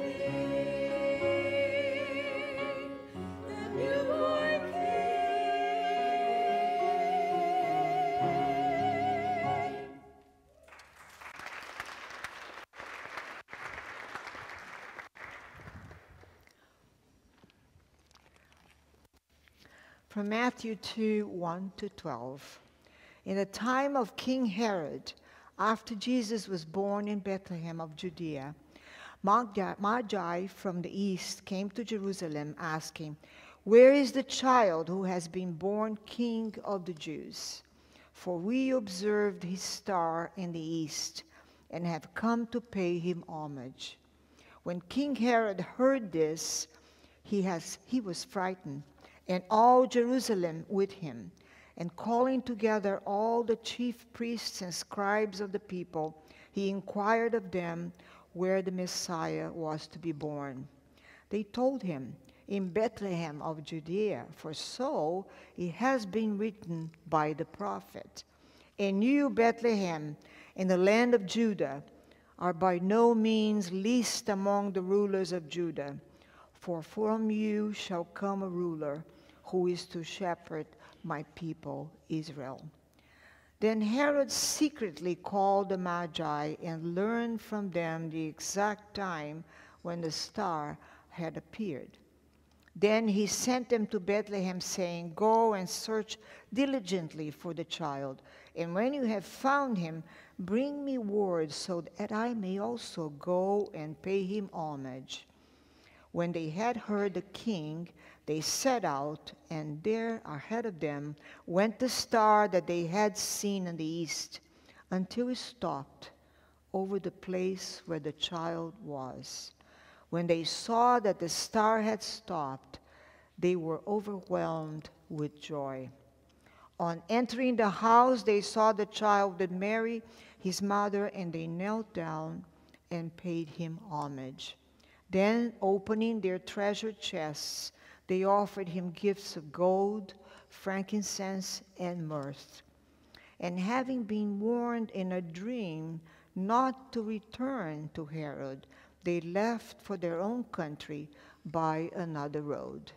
S10: King, the newborn King.
S11: From Matthew 2, 1 to 12. In the time of King Herod, after Jesus was born in Bethlehem of Judea, Magi from the east came to Jerusalem asking, "Where is the child who has been born King of the Jews? For we observed his star in the east and have come to pay him homage." When King Herod heard this, he was frightened, and all Jerusalem with him. And calling together all the chief priests and scribes of the people, he inquired of them where the Messiah was to be born. They told him, "In Bethlehem of Judea, for so it has been written by the prophet. And you, Bethlehem, in the land of Judah, are by no means least among the rulers of Judah, for from you shall come a ruler who is to shepherd my people Israel." Then Herod secretly called the Magi and learned from them the exact time when the star had appeared. Then he sent them to Bethlehem, saying, "Go and search diligently for the child, and when you have found him, bring me word so that I may also go and pay him homage." When they had heard the king, they set out, and there ahead of them went the star that they had seen in the east, until it stopped over the place where the child was. When they saw that the star had stopped, they were overwhelmed with joy. On entering the house, they saw the child with Mary, his mother, and they knelt down and paid him homage. Then, opening their treasure chests, they offered him gifts of gold, frankincense, and myrrh. And having been warned in a dream not to return to Herod, they left for their own country by another road.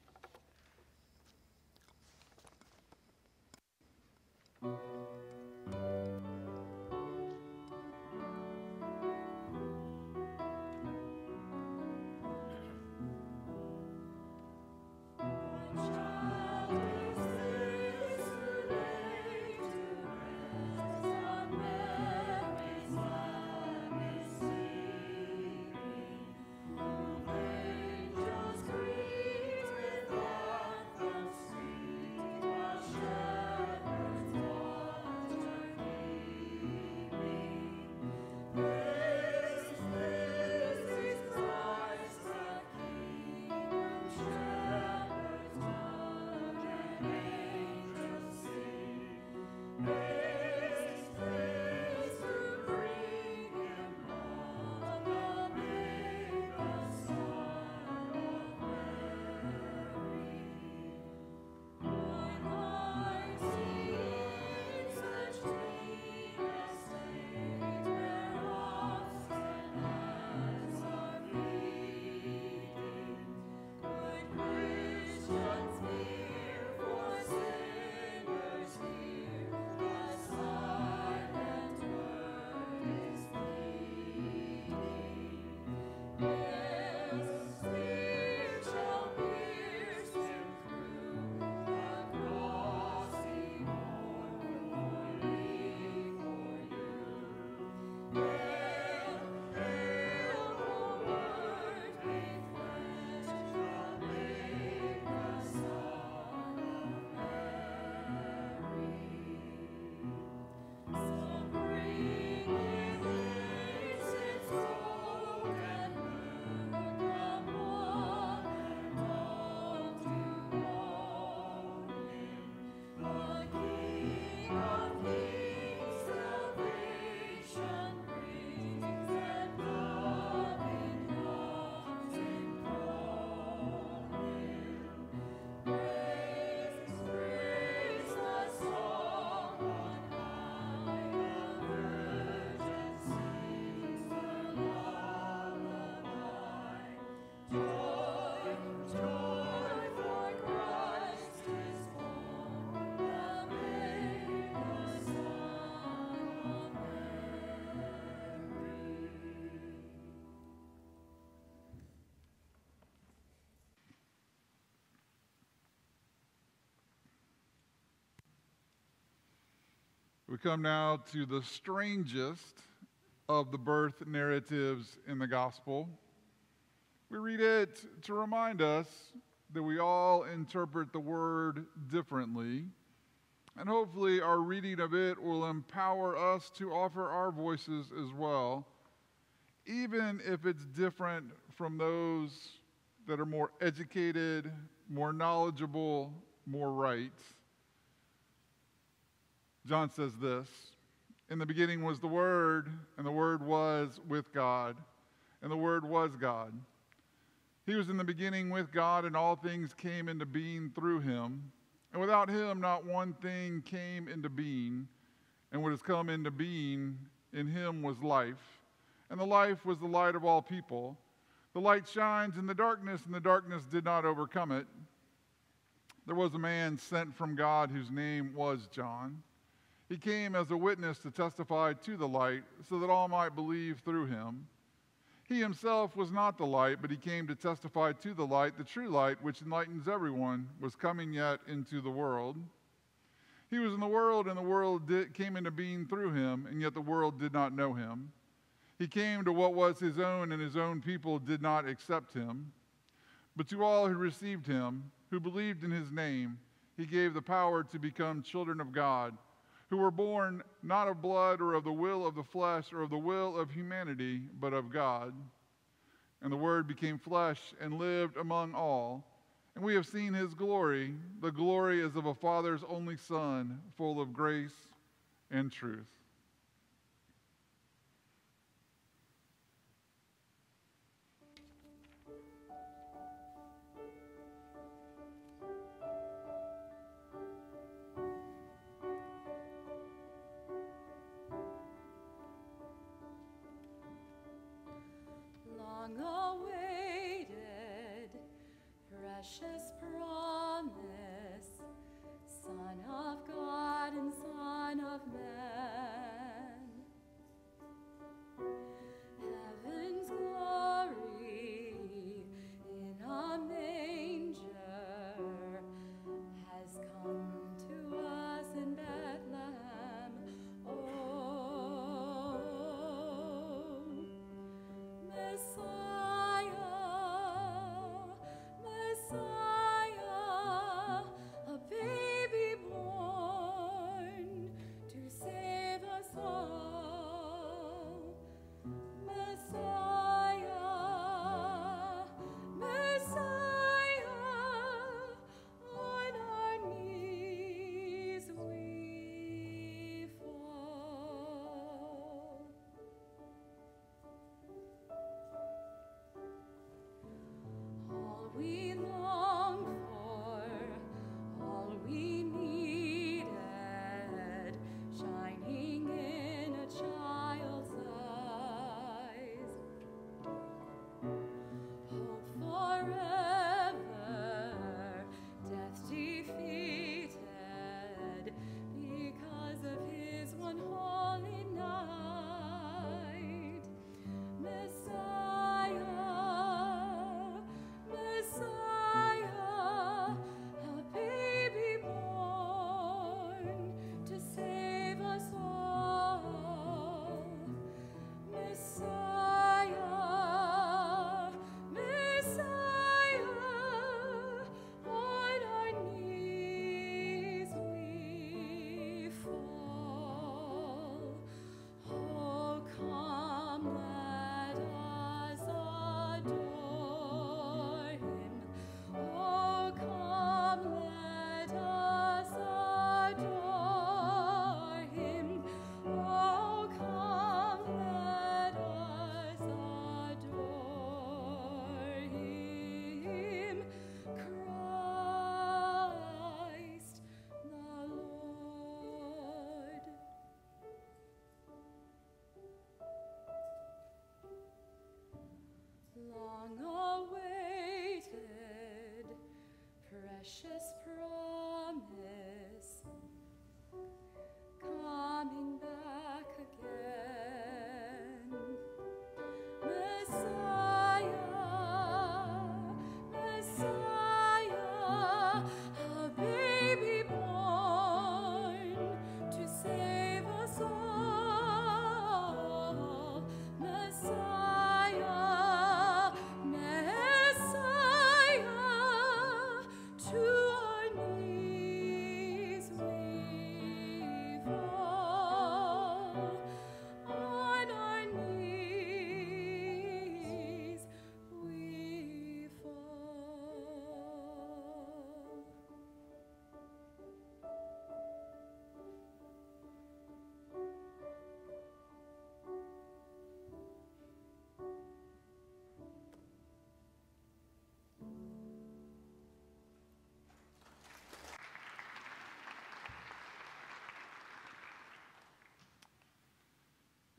S4: We come now to the strangest of the birth narratives in the gospel. We read it to remind us that we all interpret the word differently, and hopefully our reading of it will empower us to offer our voices as well, even if it's different from those that are more educated more knowledgeable, more right. John says this, "In the beginning was the Word, and the Word was with God, and the Word was God. He was in the beginning with God, and all things came into being through him. And without him, not one thing came into being. And what has come into being, in him was life. And the life was the light of all people. The light shines in the darkness, and the darkness did not overcome it. There was a man sent from God whose name was John. He came as a witness to testify to the light, so that all might believe through him. He himself was not the light, but he came to testify to the light, the true light, which enlightens everyone, was coming yet into the world. He was in the world, and the world came into being through him, and yet the world did not know him. He came to what was his own, and his own people did not accept him. But to all who received him, who believed in his name, he gave the power to become children of God, who were born not of blood or of the will of the flesh or of the will of humanity, but of God. And the Word became flesh and lived among all. And we have seen his glory. The glory is of a Father's only Son, full of grace and truth."
S10: Long awaited, precious promise, Son of God and Son of Man.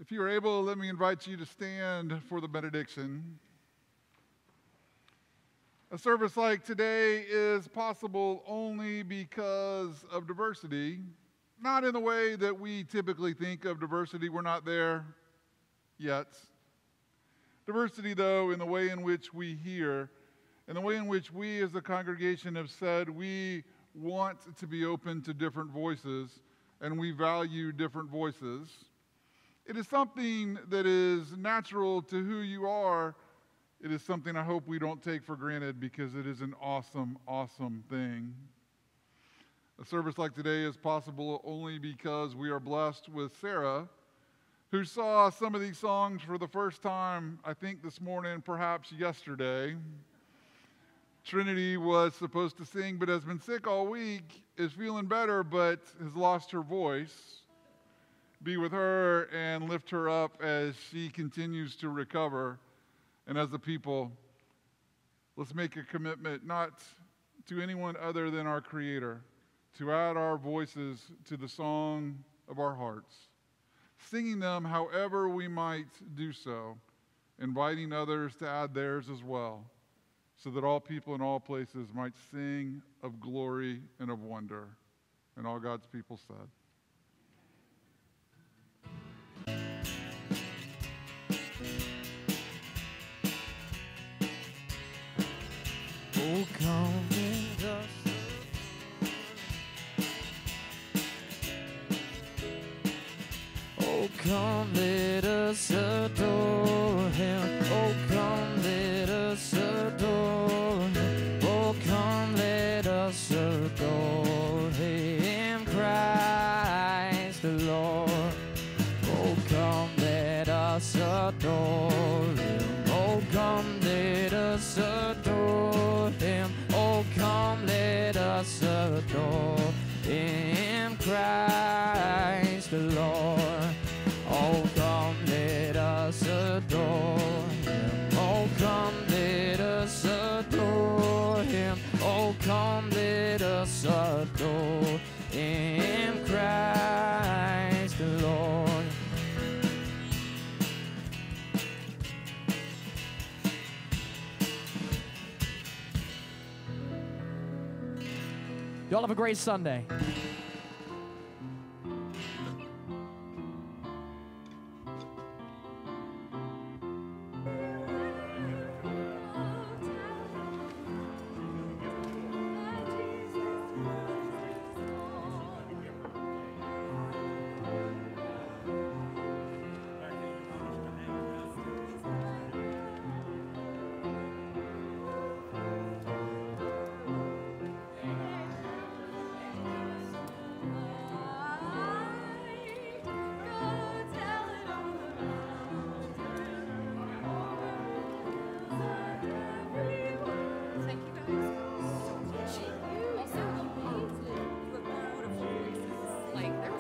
S4: If you are able, let me invite you to stand for the benediction. A service like today is possible only because of diversity, not in the way that we typically think of diversity. We're not there yet. Diversity, though, in the way in which we hear, in the way in which we as a congregation have said we want to be open to different voices and we value different voices. It is something that is natural to who you are. It is something I hope we don't take for granted because it is an awesome, awesome thing. A service like today is possible only because we are blessed with Sarah, who saw some of these songs for the first time, I think this morning, perhaps yesterday. Trinity was supposed to sing, but has been sick all week, is feeling better, but has lost her voice. Be with her and lift her up as she continues to recover. And as a people, let's make a commitment not to anyone other than our Creator, to add our voices to the song of our hearts, singing them however we might do so, inviting others to add theirs as well, so that all people in all places might sing of glory and of wonder. And all God's people said.
S12: Oh, come with us. Oh, come, let us adore Him. Oh, come, let us adore Him. Oh, come, let us adore Him, Christ the Lord. Oh, come, let us adore Him. Oh, come, let us adore Him. Oh, come, let us adore Him, Christ the Lord. Oh, come, let us adore Him. Oh, come, let us adore Him. Oh, come, let us adore Him, Christ the Lord. Y'all have a great Sunday.
S1: Like, they're